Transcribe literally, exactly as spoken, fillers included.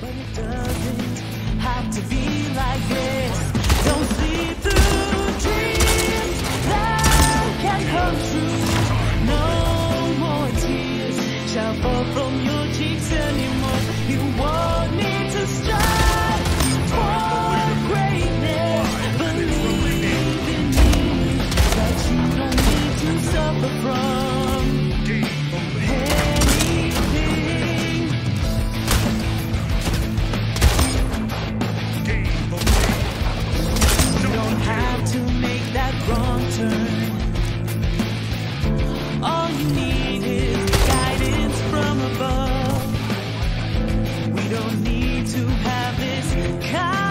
but it doesn't have to be like this. Don't sleep through dreams that can come true. No more tears shall fall from your cheeks anymore. You won't need to strive for greatness. Believe in me that you don't need to suffer from anything. You don't have to make that wrong turn. All you need is guidance from above. We don't need to have this kind